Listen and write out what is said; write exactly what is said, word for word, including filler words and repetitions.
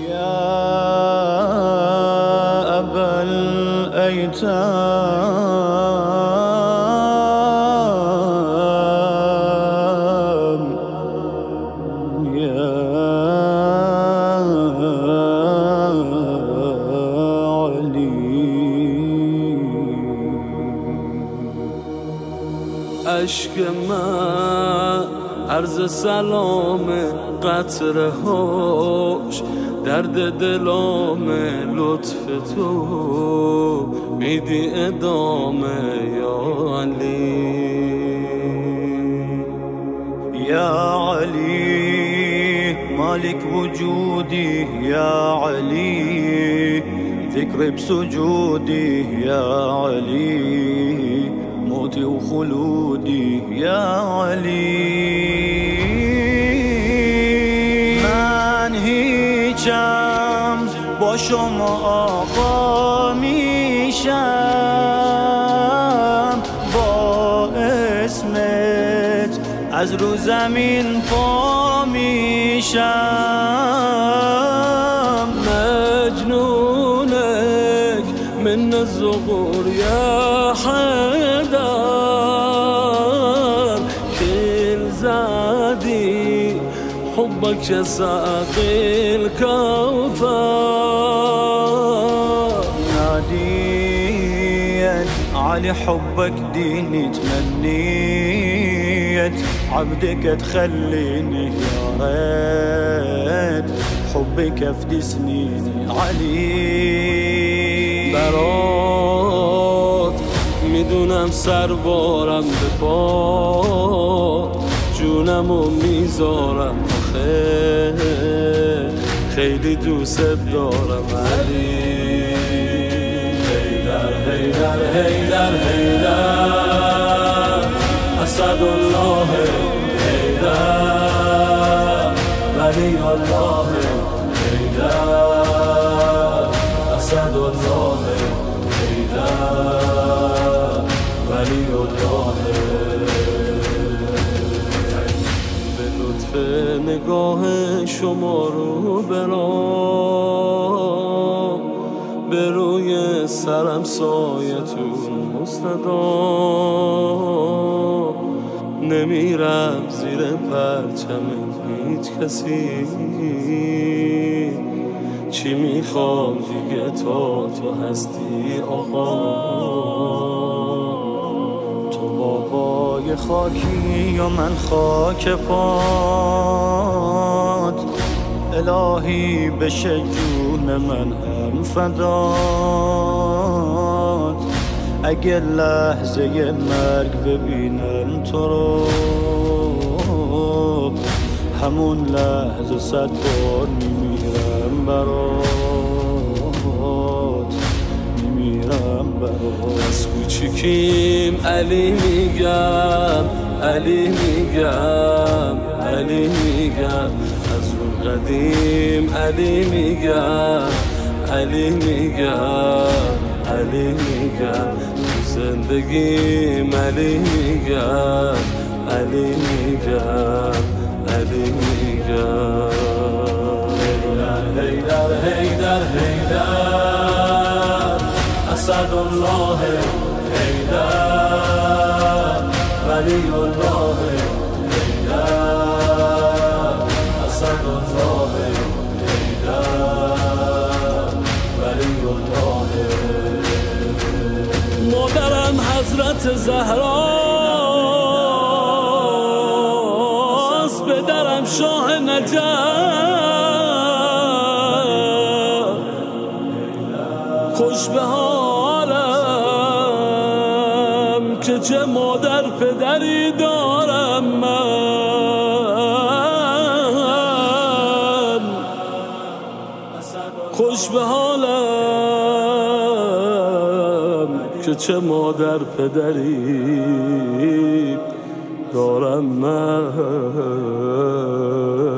يا أبا الأيتام يا علي. عشق من عرض سلام قطره هاش، درد دلامه لطف تو میدی ادامه یا علی. يا علي مالك وجودي يا علي، ذكري بسجودي يا علي، موتي وخلودي يا علي. من هیچم با شما آقا میشم، با اسمت از رو زمین پا میشم. مجنونك من الزغور يا حيدر، كل زادي حبك يا ساقي الكوثر. ناديت علي حبك ديني تمنيت، عبدك تخليني يا ريت حبك افدي سنيني علي. برات میدونم سربارم به پا، جونمو میذارم آخه خیلی دوست دارم علی. حیدر حیدر حیدر حیدر اسدالله، حیدر ولی الله، حیدر اسدالله، حیدر ولی الله. به لطف نگاه شما رو برام، به روی سرم سایتون مستدام، نمیرم زیر پرچم هیچ کسی، چی میخوام دیگه تا تو هستی آقا. تو بابای خاکی و من خاک پات، الهی بشه جون من هم فدات. اگه لحظه مرگ ببینم تو رو، همون لحظه صد بار میمیرم برات، میمیرم برات. از کوچیکیم علی میگم، علی میگم، علی میگم. از اون قدیم علی میگم، علی میگم، علی میگم. زندگیم علی میگم، علی میگم، علی میگم. حیدر حیدر حیدر اسدالله، حیدر ولی الله، حیدر اسدالله، حیدر ولی الله. مادرم حضرت زهراست، پدرم شاه نجف. خوش به حالم که چه مادر پدری دارم من، خوش به حالم که چه مادر پدری دارم من.